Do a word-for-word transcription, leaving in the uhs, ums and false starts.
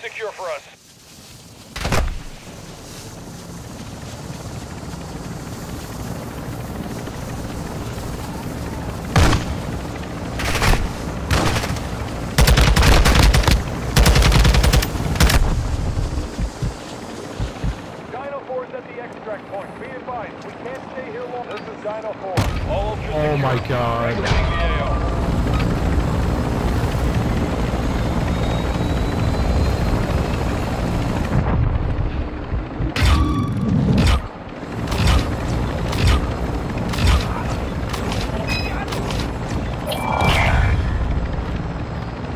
secure for us. Dino four is at the extract point. Be advised, we can't stay here long. This is Dino four. All Oh my god. exiting the A O.